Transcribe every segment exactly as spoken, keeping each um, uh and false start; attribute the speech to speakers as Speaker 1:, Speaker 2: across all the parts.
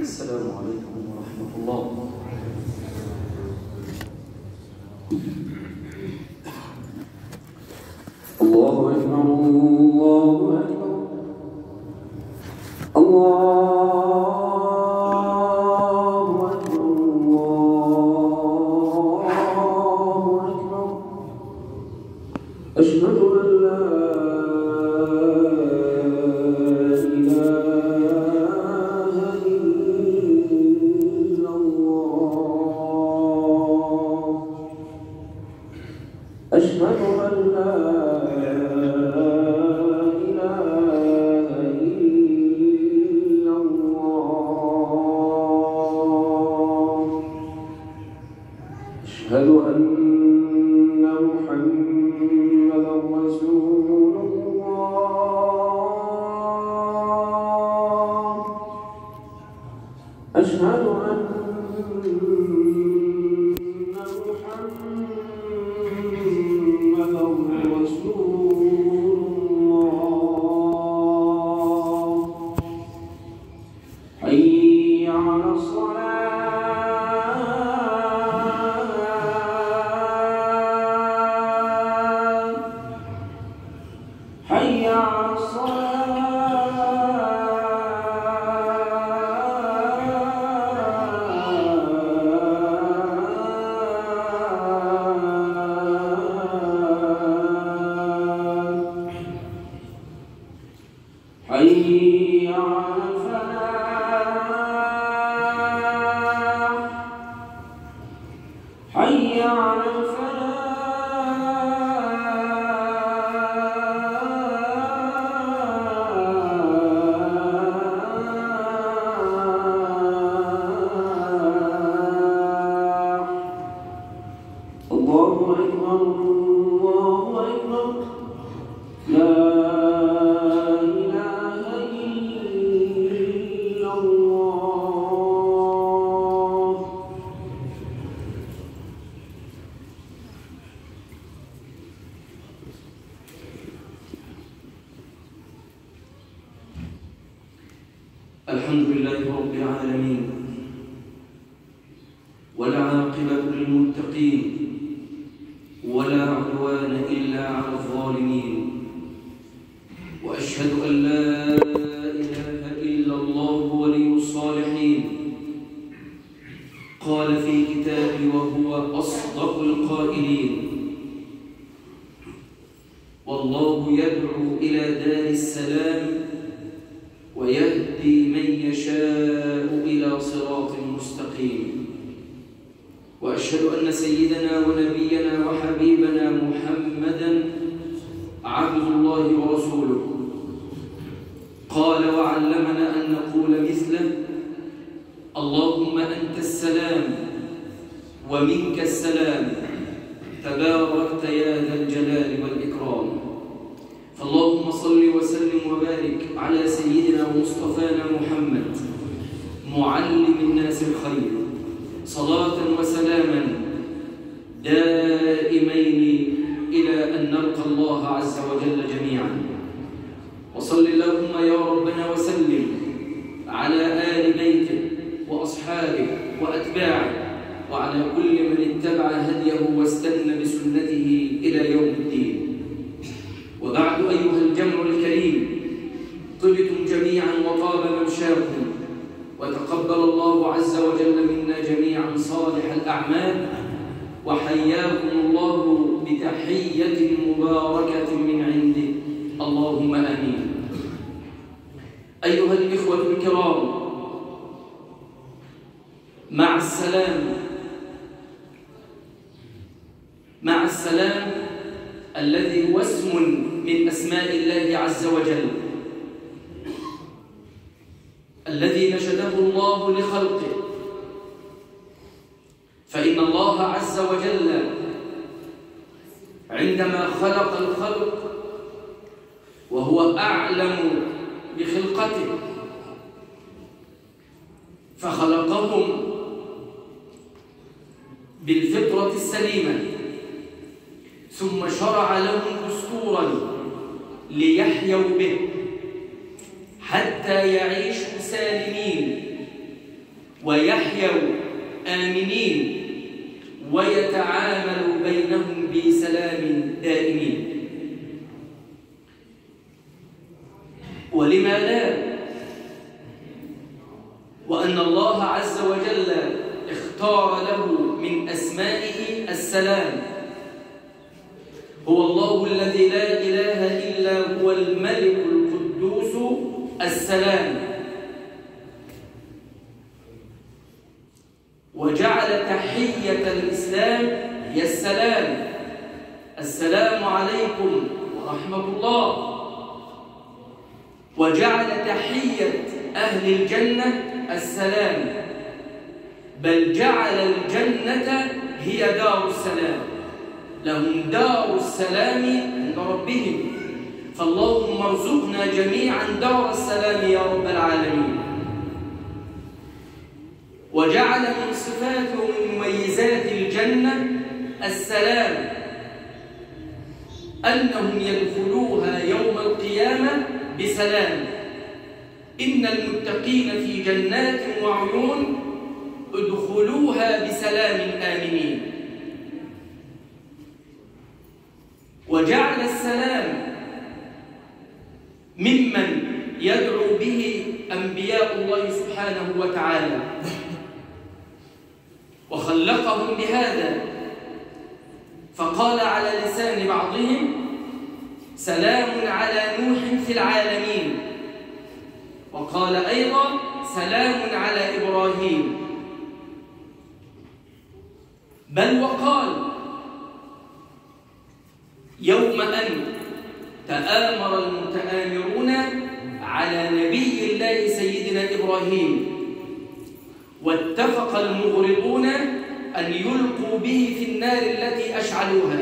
Speaker 1: السلام عليكم ورحمة الله. الله أكبر الله أكبر الله أكبر الله أكبر. أشهد أن لا أشهد أن لا إله إلا الله. أشهد أن محمدا رسول الله. أشهد أن حي على الصلاة حي على الصلاة حي على الفلاح حي على الفلاح. الله أكبر الله أكبر. لا الحمد لله رب العالمين، والعاقبة للمتقين، ولا عدوان إلا على الظالمين. وأشهد أن لا إله إلا الله ولي الصالحين. قال في كتابه وهو أصدق القائلين: والله يدعو إلى دار السلام ويهدي من يشاء إلى صراط مستقيم. وأشهد أن سيدنا ونبينا وحبيبنا محمدًا عبد الله ورسوله. قال وعلمنا أن نقول مثله: اللهم أنت السلام ومنك السلام، تباركت يا ذا الجلال والإكرام. فاللهم صل وسلم وبارك على سيدنا ومصطفانا محمد معلم الناس الخير، صلاة وسلاما دائمين إلى أن نلقى الله عز وجل جميعا. وصل اللهم يا ربنا وسلم على آل بيته وأصحابه وأتباعه وعلى كل من اتبع هديه واستنى بسنته إلى يوم الدين. وبعد أيها الجمع الكريم، طبتم جميعا وطاب ممشاكم، وتقبل الله عز وجل منا جميعا صالح الأعمال، وحياكم الله بتحية مباركة من عنده، اللهم آمين. أيها الإخوة الكرام، مع السلام مع السلام الذي هو اسم من أسماء الله عز وجل، الذي نشده الله لخلقه. فإن الله عز وجل عندما خلق الخلق وهو أعلم بخلقته، فخلقهم بالفطرة السليمة، ثم شرع لهم دستورا ليحيوا به حتى يعيشوا سالمين ويحيوا آمنين ويتعاملوا بينهم بسلام دائمين. ولما لا؟ وأن الله عز وجل اختار له من أسمائه السلام. هو الله الذي لا إله إلا هو الملك القدوس السلام، وجعل تحية الإسلام هي السلام. السلام عليكم ورحمة الله. وجعل تحية أهل الجنة السلام، بل جعل الجنة هي دار السلام، لهم دار السلام عند ربهم. فاللهم ارزقنا جميعا دار السلام يا رب العالمين. وجعل من صفات ومميزات الجنة السلام، أنهم يدخلوها يوم القيامة بسلام. إن المتقين في جنات وعيون ادخلوها بسلام آمنين. وجعل السلام ممن يدعو به أنبياء الله سبحانه وتعالى، وخلقهم بهذا، فقال على لسان بعضهم: سلام على نوح في العالمين. وقال أيضا: سلام على إبراهيم. بل وقال: يوم أن تآمر المتآمرون على نبي الله سيدنا إبراهيم، واتفق المغرضون أن يلقوا به في النار التي أشعلوها،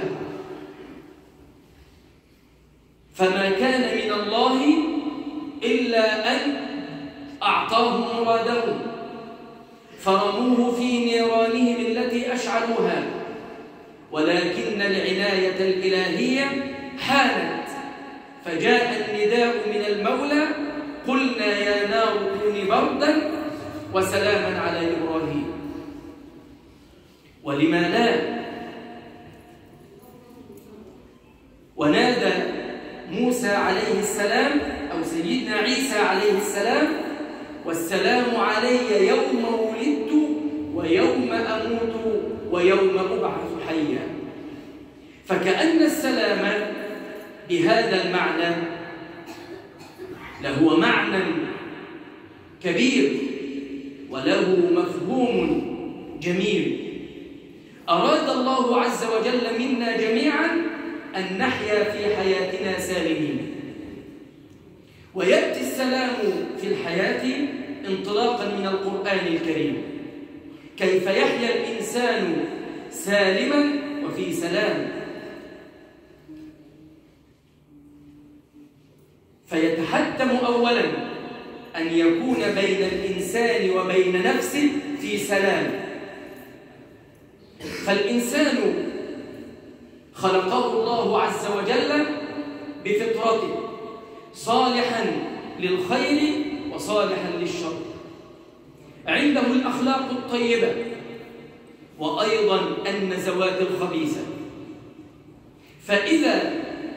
Speaker 1: فما كان من الله إلا أن أعطاهم مرادهم، فرموه في نيرانهم التي أشعلوها، ولكن العناية الإلهية حانت، فجاء النداء من المولى: قلنا يا نار كوني بردا وسلاما على إبراهيم. ولما لا؟ ونادى موسى عليه السلام أو سيدنا عيسى عليه السلام: والسلام علي يوم ولدت ويوم أموت ويوم أبعث حيا. فكأن السلام بهذا المعنى له معنى كبير وله مفهوم جميل. أراد الله عز وجل منا جميعا أن نحيا في حياتنا سالمين. ويأتي السلام في الحياة انطلاقا من القرآن الكريم: كيف يحيا الإنسان سالما وفي سلام. فيتحتم أولا أن يكون بين الإنسان وبين نفسه في سلام. فالإنسان خلقه الله عز وجل بفطرته صالحا للخير وصالحا للشر، عنده الأخلاق الطيبة وأيضا النزوات الخبيثة. فإذا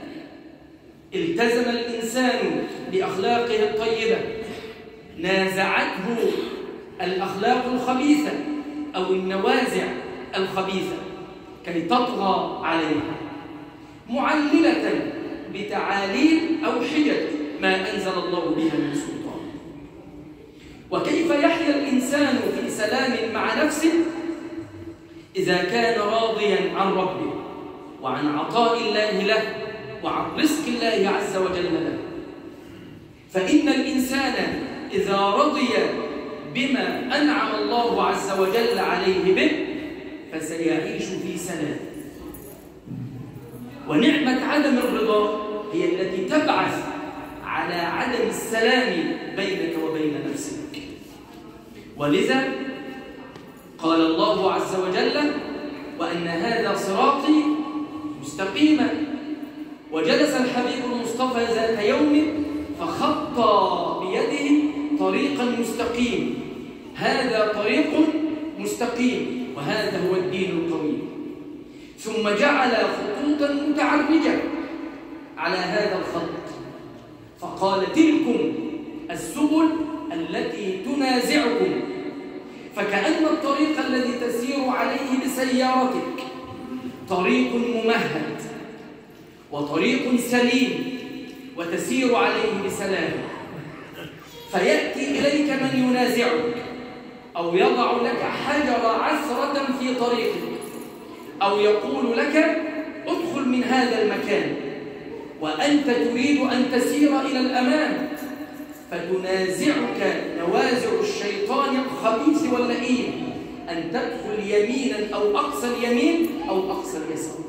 Speaker 1: التزم الإنسان بأخلاقه الطيبة نازعته الأخلاق الخبيثة أو النوازع الخبيثة كي تطغى عليها، معللة بتعاليل أو حجج ما أنزل الله بها من سلطان. وكيف يحيا الإنسان في سلام مع نفسه إذا كان راضيا عن ربه وعن عطاء الله له وعن رزق الله عز وجل له. فإن الإنسان إذا رضي بما أنعم الله عز وجل عليه به فسيعيش في سلام. ونعمة عدم الرضا هي التي تبعث على عدم السلام بينك وبين نفسك. ولذا قال الله عز وجل: وأن هذا صراطي مستقيما. وجلس الحبيب المصطفى ذات يوم فخطى بيده طريقا مستقيم. هذا طريق مستقيم وهذا هو الدين القويم. ثم جعل خطوطا متعرجة على هذا الخط فقال تلكم السبل التي تنازعكم. فكأن الطريق الذي تسير عليه بسيارتك طريق ممهد وطريق سليم وتسير عليه بسلام، فيأتي إليك من ينازعك أو يضع لك حجر عثرة في طريقك أو يقول لك ادخل من هذا المكان وأنت تريد أن تسير إلى الأمام، فتنازعك نوازع الشيطان الخبيث واللئيم أن تدخل يمينا أو أقصى اليمين أو أقصى اليسار.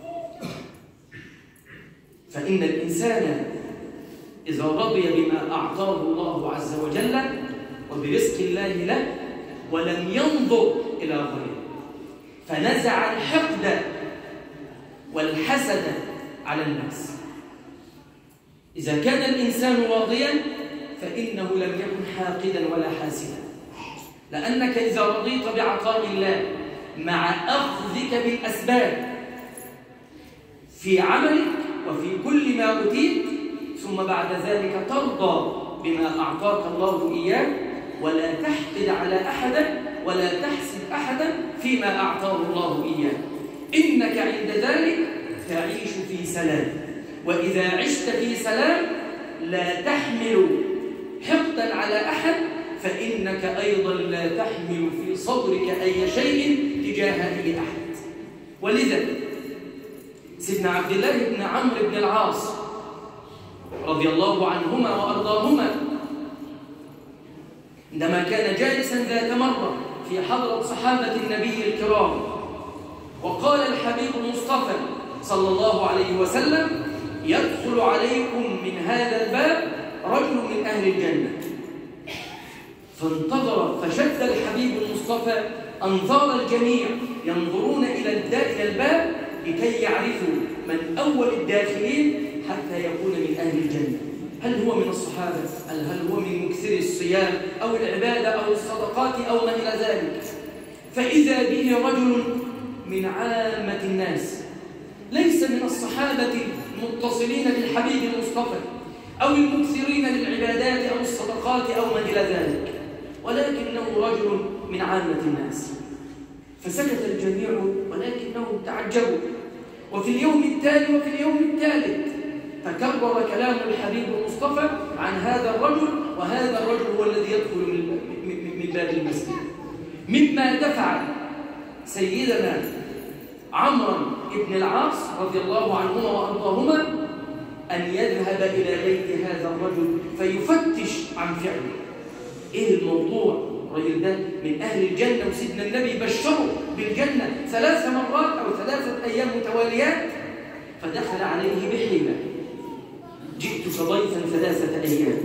Speaker 1: فإن الإنسان إذا رضي بما أعطاه الله عز وجل وبرزق الله له ولم ينظر إلى غيره فنزع الحقد والحسد على الناس. إذا كان الإنسان راضيا فإنه لم يكن حاقدا ولا حاسدا، لأنك إذا رضيت بعطاء الله مع أخذك بالأسباب في عملك وفي كل ما أوتيت ثم بعد ذلك ترضى بما أعطاك الله إياه ولا تحقد على أحد ولا تحسد أحدا فيما أعطاه الله إياه، إنك عند ذلك تعيش في سلام. وإذا عشت في سلام لا تحمل حقدا على أحد، فإنك أيضا لا تحمل في صدرك أي شيء تجاه أي أحد. ولذا سيدنا عبد الله بن عمرو بن العاص رضي الله عنهما وأرضاهما عندما كان جالسا ذات مرة في حضرة صحابة النبي الكرام وقال الحبيب المصطفى صلى الله عليه وسلم يدخل عليكم من هذا الباب رجل من أهل الجنة، فانتظر فشد الحبيب المصطفى أنظار الجميع ينظرون إلى الباب لكي يعرفوا من أول الداخلين حتى يكون من أهل الجنة. هل هو من الصحابة؟ هل هو من مكثري الصيام أو العبادة أو الصدقات أو ما إلى ذلك؟ فإذا به رجل من عامة الناس ليس من الصحابة المتصلين بالحبيب المصطفى أو المكثرين للعبادات أو الصدقات أو ما إلى ذلك، ولكنه رجل من عامة الناس. فسكت الجميع ولكنهم تعجبوا. وفي اليوم التالي وفي اليوم الثالث تكرر كلام الحبيب المصطفى عن هذا الرجل، وهذا الرجل هو الذي يدخل من باب المسجد. مما دفع سيدنا عمرو بن العاص رضي الله عنهما وأرضاهما أن يذهب إلى بيت هذا الرجل فيفتش عن فعله. إيه الموضوع؟ الرجل ده من أهل الجنة وسيدنا النبي بشره بالجنة ثلاث مرات أو ثلاثة أيام متواليات، فدخل عليه بحيلة: جئتك ضيفا ثلاثة أيام.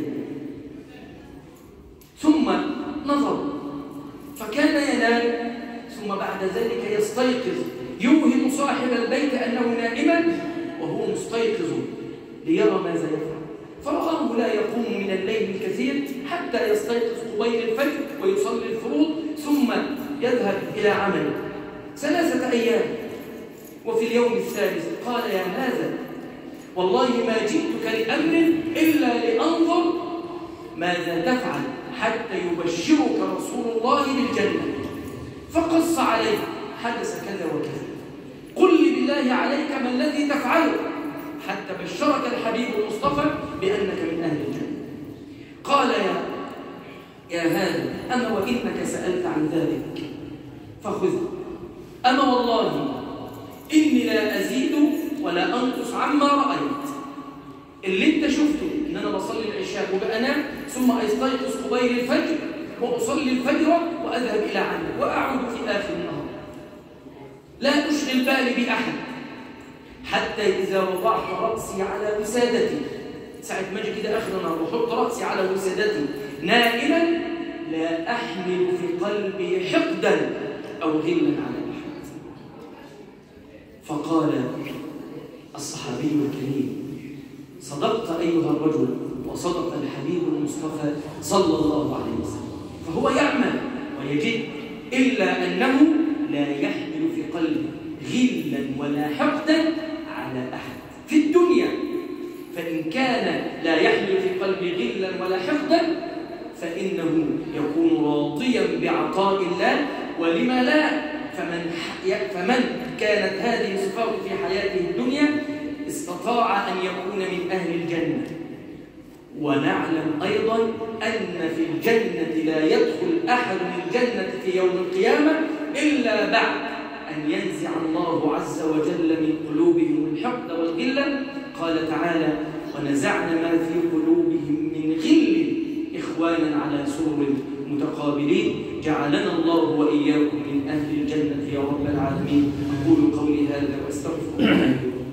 Speaker 1: ثم نظر فكان ينام، ثم بعد ذلك يستيقظ يوهم صاحب البيت أنه نائما وهو مستيقظ ليرى ماذا يفعل، فرآه لا يقوم من الليل الكثير حتى يستيقظ قبيل الفجر ويصلي الفروض ثم يذهب إلى عمله ثلاثة أيام. وفي اليوم الثالث قال: يا هذا والله ما جئتك لأمر إلا لأنظر ماذا تفعل حتى يبشرك رسول الله بالجنة. فقص عليه: حدث كذا وكذا، قل لي بالله عليك ما الذي تفعله حتى بشرك الحبيب المصطفى بأنك من أهل الجنة. قال: يا يا هذا أما وإنك سألت عن ذلك فخذ، أما والله إني لا أزيد ولا أنقص عما رأيت. اللي انت شفته إن أنا بصلي العشاء وبأنام ثم أستيقظ قبيل الفجر وأصلي الفجر وأذهب إلى عمل وأعود في آخر النهار، لا أشغل بالي بأحد حتى إذا وضعت رأسي على وسادتي، ساعة ما أجي كده آخر النهار وأحط رأسي على وسادتي نائما لا أحمل في قلبي حقدا أو غلا على أحد. فقال الصحابي الكريم: صدقت أيها الرجل وصدق الحبيب المصطفى صلى الله عليه وسلم. فهو يعمل إلا أنه لا يحمل في قلبه غلا ولا حقدا على أحد في الدنيا. فإن كان لا يحمل في قلبه غلا ولا حقدا فإنه يكون راضيا بعطاء الله، ولما لا؟ فمن, فمن كانت هذه صفاته في حياته الدنيا استطاع أن يكون من أهل الجنة. ونعلم أيضا أن في الجنة لا يدخل أحد الجنة في يوم القيامة إلا بعد أن ينزع الله عز وجل من قلوبهم الحقد والغلة. قال تعالى: ونزعنا ما في قلوبهم من غل إخوانا على سرر متقابلين. جعلنا الله وإياكم من أهل الجنة يا رب العالمين. أقول قولي هذا وأستغفر الله.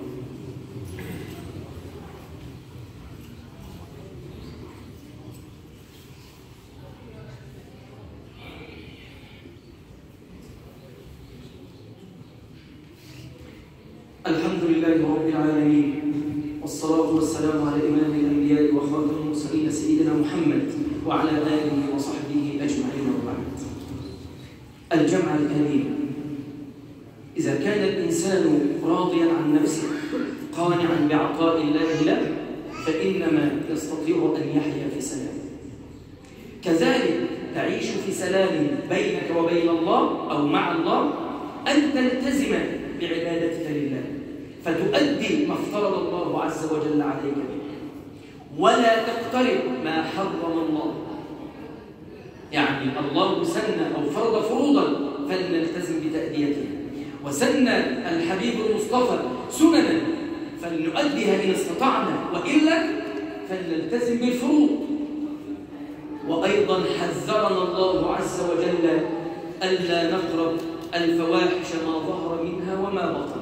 Speaker 1: الحمد لله رب العالمين، والصلاة والسلام على إمام الأنبياء وخاتم المرسلين سيدنا محمد وعلى آله وصحبه أجمعين وبعد. الجمع الآمين. إذا كان الإنسان راضيا عن نفسه قانعا بعطاء الله له فإنما يستطيع أن يحيا في سلام. كذلك تعيش في سلام بينك وبين الله أو مع الله أن تلتزم بعبادتك لله، فتؤدي ما افترض الله عز وجل عليك به، ولا تقترب ما حرم الله. يعني الله سن أو فرض فروضا فلنلتزم بتأديتها، وسن الحبيب المصطفى سننا فلنؤديها إن استطعنا، وإلا فلنلتزم بالفروض. وأيضا حذرنا الله عز وجل ألا نقرب الفواحش ما ظهر منها وما بطن.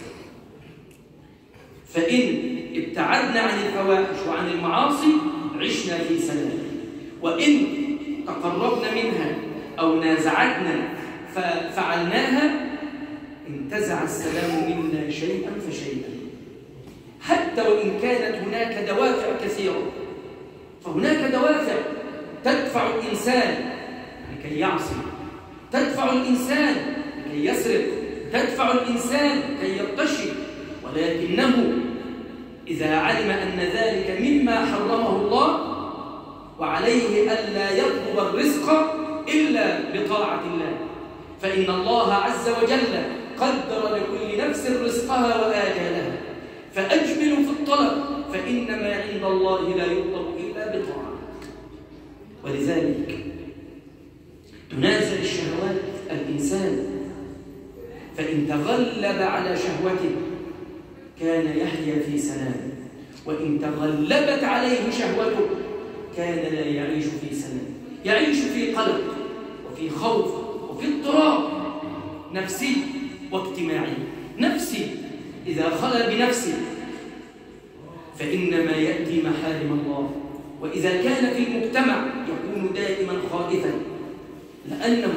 Speaker 1: فإن ابتعدنا عن الفواحش وعن المعاصي عشنا في سلام، وإن تقربنا منها أو نازعتنا ففعلناها انتزع السلام منا شيئا فشيئا، حتى وإن كانت هناك دوافع كثيرة. فهناك دوافع تدفع الإنسان لكي يعصي، تدفع الإنسان لكي يسرق، تدفع الإنسان لكي يبتشر، ولكنه إذا علم أن ذلك مما حرمه الله وعليه ألا يطلب الرزق إلا بطاعة الله، فإن الله عز وجل قدر لكل نفس رزقها وآجالها، فأجملوا في الطلب فإنما عند الله لا يطلب إلا بطاعة. ولذلك تنازل الشهوات الإنسان، فإن تغلب على شهوته كان يحيا في سلام، وإن تغلبت عليه شهوته كان لا يعيش في سلام، يعيش في قلق وفي خوف وفي اضطراب نفسي واجتماعي. نفسي إذا خلى بنفسه فإنما يأتي محارم الله، وإذا كان في المجتمع يكون دائما خائفا لأنه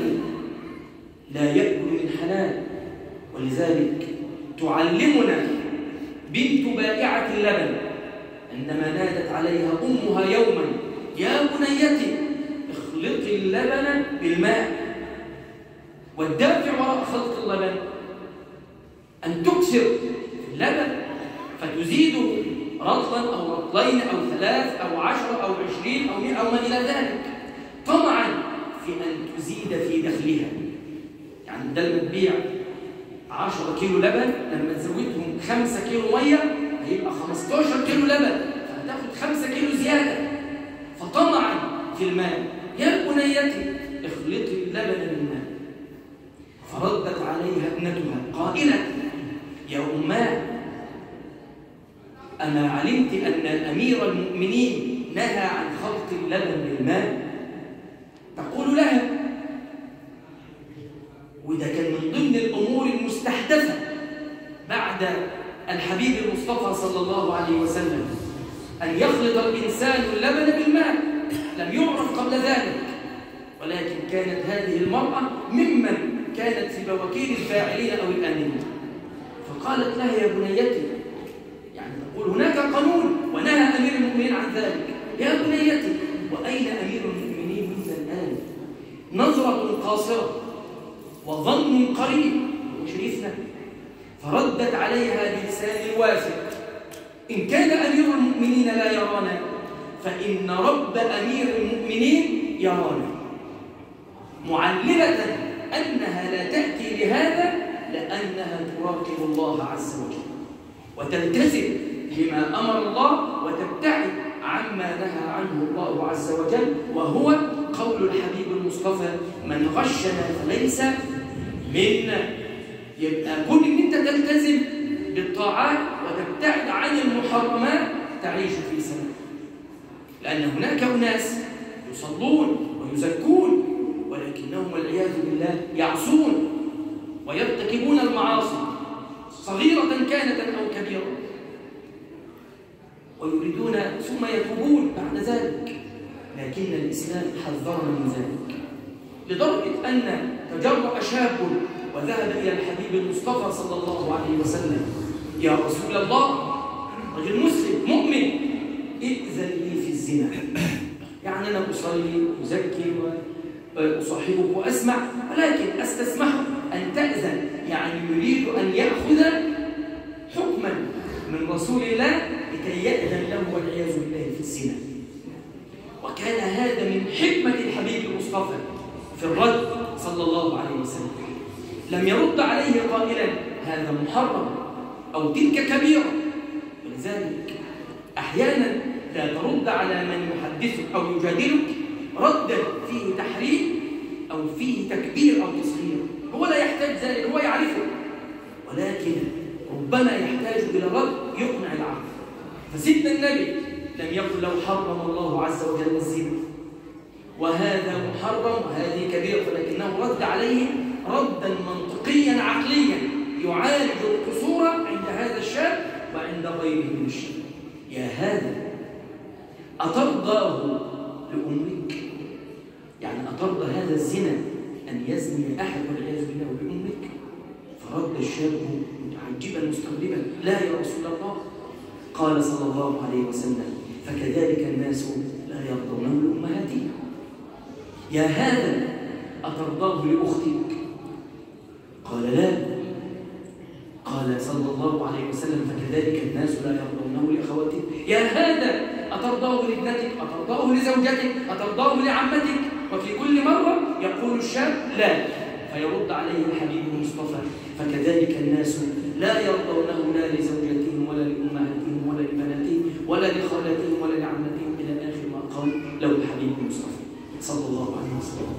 Speaker 1: لا يأكل من حلال. ولذلك تعلمنا بنت بائعة اللبن عندما نادت عليها أمها يوما: يا بنيتي اخلطي اللبن بالماء. والدافع وراء خلط اللبن أن تكثر اللبن فتزيد رطلا أو رطلين أو ثلاث أو عشر أو عشرين أو مئة أو ما إلى ذلك، طمعا في أن تزيد في دخلها. يعني بدل ما تبيع عشرة كيلو لبن لما تزودهم خمسة كيلو مية هيبقى خمستاشر كيلو لبن، فهتاخد خمسة كيلو زيادة. فطمعا في المال: يا بنيتي اخلطي اللبن بالماء. فردت عليها ابنتها قائلة: يا أماه، أما علمت أن أمير المؤمنين نهى عن خلط اللبن بالماء؟ تقول لها، وده كان من ضمن الأمور المستحدثة بعد الحبيب المصطفى صلى الله عليه وسلم، أن يخلط الإنسان اللبن بالماء، لم يعرف قبل ذلك. ولكن كانت هذه المرأة ممن كانت في بواكير الفاعلين أو الآمنين، فقالت لها: يا بنيتي، يعني تقول هناك قانون ونهى أمير المؤمنين عن ذلك، يا بنيتي، وأين أمير المؤمنين منا الآن؟ نظرة قاصرة وظن قريب وشريفنا، فردت عليها بلسان الواثق: إن كان أمير المؤمنين لا يرانا فإن رب أمير المؤمنين يرانا، معللة أنها لا تأتي لهذا لأنها تراقب الله عز وجل وتلتزم بما أمر الله وتبتعد عما نهى عنه الله عز وجل، وهو قول الحبيب المصطفى: من غشنا فليس منا. يبقى كون ان انت تلتزم بالطاعات وتبتعد عن المحرمات تعيش في سلام، لأن هناك أناس يصلون ويزكون ولكنهم والعياذ بالله يعصون ويرتكبون المعاصي صغيرة كانت أو كبيرة، ويريدون ثم يتوبون بعد ذلك، لكن الإسلام حذرنا من ذلك، لدرجة أن تجرأ شاب وذهب إلى الحبيب المصطفى صلى الله عليه وسلم: يا رسول الله، رجل مسلم مؤمن، ائذن لي في الزنا. يعني أنا أصلي وأزكي وأصاحبك وأسمع، ولكن أستسمحه أن تأذن، يعني يريد أن يأخذ حكما من رسول الله لكي يأذن له والعياذ بالله في الزنا. وكان هذا من حكمة الحبيب المصطفى في الرد صلى الله عليه وسلم، لم يرد عليه قائلا هذا محرم أو تلك كبيرة. ولذلك أحيانا لا ترد على من يحدثك أو يجادلك ردا فيه تحريم أو فيه تكبير أو تصغير، هو لا يحتاج ذلك، هو يعرفه، ولكن ربما يحتاج إلى رد يقنع العقل. فسيدنا النبي لم يقل لو حرم الله عز وجل الزنا وهذا محرم وهذه كبيرة، ولكنه رد عليه ردا منطقيا عقليا يعالج القصور عند هذا الشاب وعند غيره من الشباب. يا هذا أترضاه لأمك؟ يعني أترضى هذا الزنا أن يزني أحد والعياذ بالله بأمك؟ فرد الشاب متعجبا مستغربا: لا يا رسول الله. قال صلى الله عليه وسلم: فكذلك الناس لا يرضونه لأمهاتهم. يا هذا أترضاه لأختك؟ قال لا. قال صلى الله عليه وسلم: فكذلك الناس لا يرضونه لأخواتهم. يا هذا أترضاه لابنتك؟ أترضاه لزوجتك؟ أترضاه لعمتك؟ وفي كل مرة يقول الشاب لا، فيرد عليه الحبيب المصطفى: فكذلك الناس لا يرضونه لا لزوجتهم ولا لأمهاتهم ولا لبناتهم ولا لخالاتهم ولا لعمتهم، إلى آخر ما قال له الحبيب المصطفى صلى الله عليه وسلم.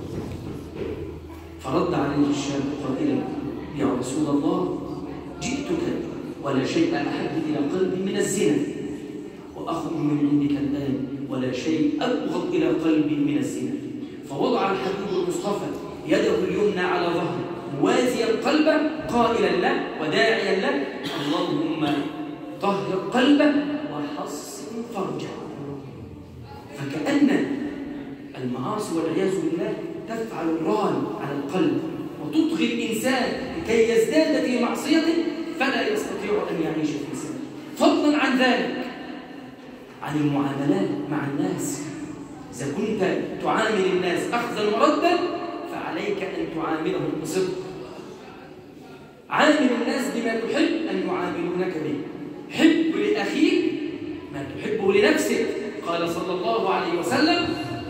Speaker 1: فرد عليه الشاب قائلا: يا رسول الله، جئتك ولا شيء أحب إلى قلبي من الزنا، وأخرج من عندك الآن ولا شيء أبغض إلى قلبي من الزنا. فوضع الحبيب المصطفى يده اليمنى على ظهره موازيا قلبه قائلا له وداعيا له: اللهم طهر قلبه وحصن فرجه. فكأن المعاصي والعياذ بالله تفعل الران على القلب وتطغي الإنسان لكي يزداد في معصيته فلا يستطيع أن يعيش في سلام. فضلا عن ذلك عن المعاملات مع الناس، إذا كنت تعامل الناس أخذا وردا فعليك أن تعاملهم بصدق. عامل الناس بما تحب أن يعاملونك به، حب لأخيك ما تحبه لنفسك. قال صلى الله عليه وسلم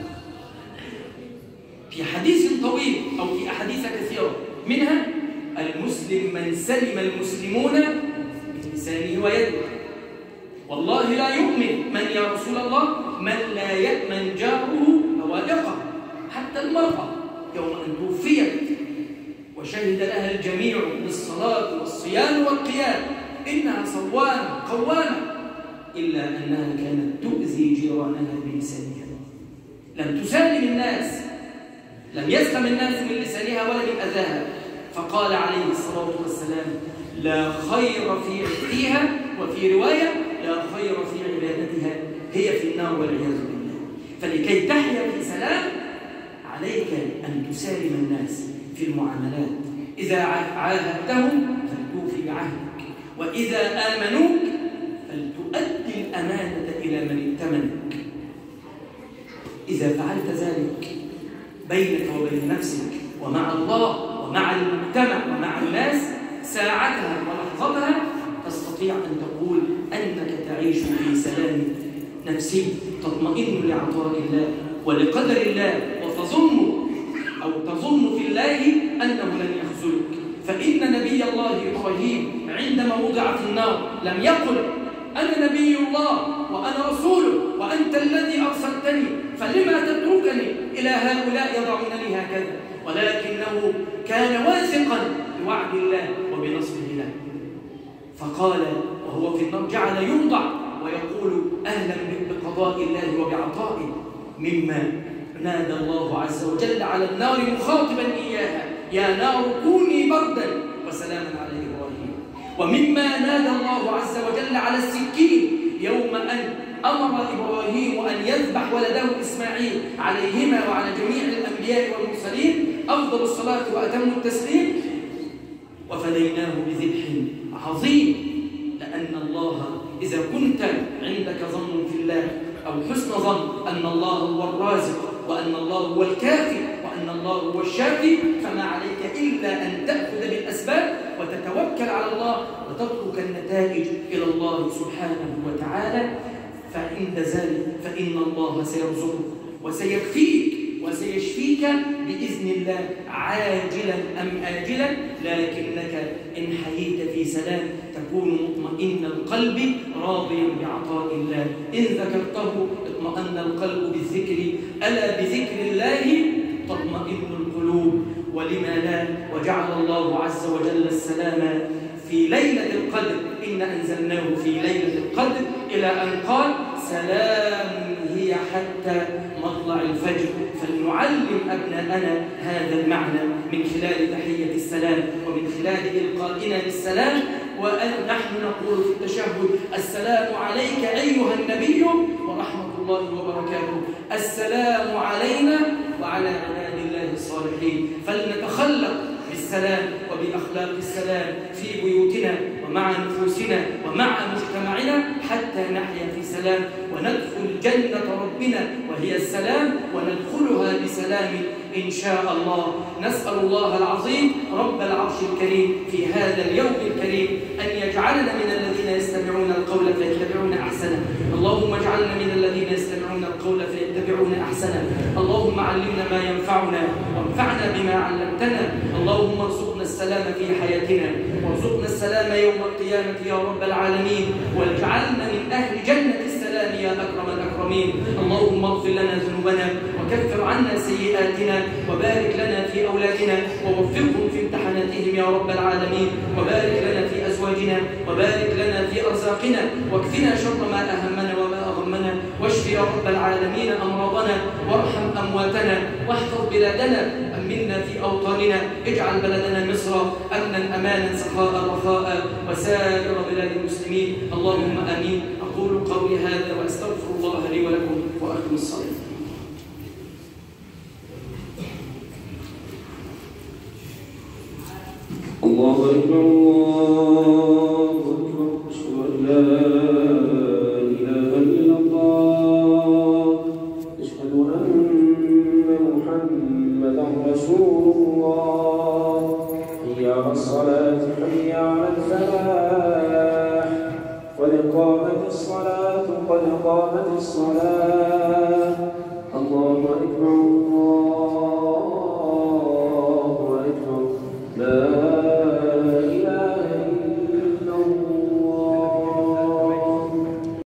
Speaker 1: في حديث طويل أو في أحاديث كثيرة، منها: المسلم من سلم المسلمون من لسانه ويده. والله لا يؤمن من يا رسول الله من لا يأمن جاره بوادقه. حتى المرأة يوم أن توفيت وشهد لها الجميع بالصلاة والصيام والقيام إنها صوامة قوامة، إلا أنها كانت تؤذي جيرانها بلسانها. لم تسالم الناس، لم يسلم الناس من لسانها ولا من أذاها. فقال عليه الصلاة والسلام: لا خير في عتقها، وفي رواية: لا خير في عبادتها، هي في النار والعياذ بالله. فلكي تحيا في سلام عليك أن تسالم الناس في المعاملات. إذا عاهدتهم فلتوفي بعهدك، وإذا آمنوك فلتؤدي الأمانة إلى من ائتمنك. إذا فعلت ذلك بينك وبين نفسك ومع الله مع المجتمع ومع الناس ساعتها ولحظتها تستطيع أن تقول أنك تعيش في سلام نفسي، تطمئن لعطاء الله ولقدر الله، وتظن أو تظن في الله أنه لن يخذلك. فإن نبي الله إبراهيم عندما وضع في النار لم يقل أنا نبي الله وأنا رسوله وأنت الذي أرسلتني فلما تتركني إلى هؤلاء يضعونني هكذا، ولكنه كان واثقا بوعد الله وبنصره له، فقال وهو في النار جعل يوضع ويقول أهلا بقضاء الله وبعطائه، مما نادى الله عز وجل على النار مخاطبا إياها يا نار كوني بردا وسلاما على إبراهيم. ومما نادى الله عز وجل على السكين يوم أن أمر إبراهيم أن يذبح ولده إسماعيل عليهما وعلى جميع الأنبياء والمرسلين أفضل الصلاة وأتم التسليم، وفديناه بذبح عظيم. لأن الله إذا كنت عندك ظن في الله أو حسن ظن أن الله هو الرازق وأن الله هو الكافي وأن الله هو الشافي، فما عليك إلا أن تأخذ بالأسباب وتتوكل على الله وتترك النتائج إلى الله سبحانه وتعالى. فعند ذلك فإن الله سيرزقك وسيكفيك وسيشفيك بإذن الله عاجلا أم آجلا، لكنك إن حييت في سلام تكون مطمئن القلب راضيا بعطاء الله. إن ذكرته اطمأن القلب بالذكر، ألا بذكر الله تطمئن القلوب. ولما لا، وجعل الله عز وجل السلام في ليلة القدر، إن أنزلناه في ليلة القدر، إلى أن قال سلام هي حتى مطلع الفجر. فلنعلم أبناءنا هذا المعنى من خلال تحية السلام ومن خلال إلقائنا بالسلام. ونحن نقول في التشهد السلام عليك أيها النبي ورحمة الله وبركاته، السلام علينا وعلى عباد الله الصالحين. فلنتخلق بالسلام وبأخلاق السلام في بيوتنا ومع نفوسنا ومع مجتمعنا حتى نحيا في سلام وندخل جنة ربنا وهي السلام، وندخلها بسلام إن شاء الله. نسأل الله العظيم رب العرش الكريم في هذا اليوم الكريم أن يجعلنا من الذين يستمعون القول فيتبعون أحسنه. اللهم اجعلنا من الذين يستمعون القول فيتبعون أحسنه. اللهم علمنا ما ينفعنا وانفعنا بما علمتنا. اللهم ارزقنا السلام في حياتنا وارزقنا السلام يوم القيامة يا رب العالمين، واجعلنا من أهل جنة السلام يا أكرم الأكرمين. اللهم اغفر لنا ذنوبنا وكفر عنا سيئاتنا وبارك لنا في أولادنا ووفقهم في امتحاناتهم يا رب العالمين، وبارك لنا في أزواجنا وبارك لنا في أرزاقنا، واكفنا شر ما أهمنا وما أغمنا، واشف يا رب العالمين أمراضنا وارحم أمواتنا واحفظ بلادنا، أمنا في أوطاننا، اجعل بلدنا مصر أمنا أمانا سخاء رخاء وسائر بلاد المسلمين. اللهم آمين. أقول قولي هذا وأستغفر الله لي ولكم وأقم الصلاة.
Speaker 2: الله أكبر الله أكبر، أشهد أن لا إله إلا الله، أشهد أن محمدا رسول الله. حي على الصلاة حي على الفلاح، قد قامت الصلاة قد قامت الصلاة. الله أكبر الله أكبر، لا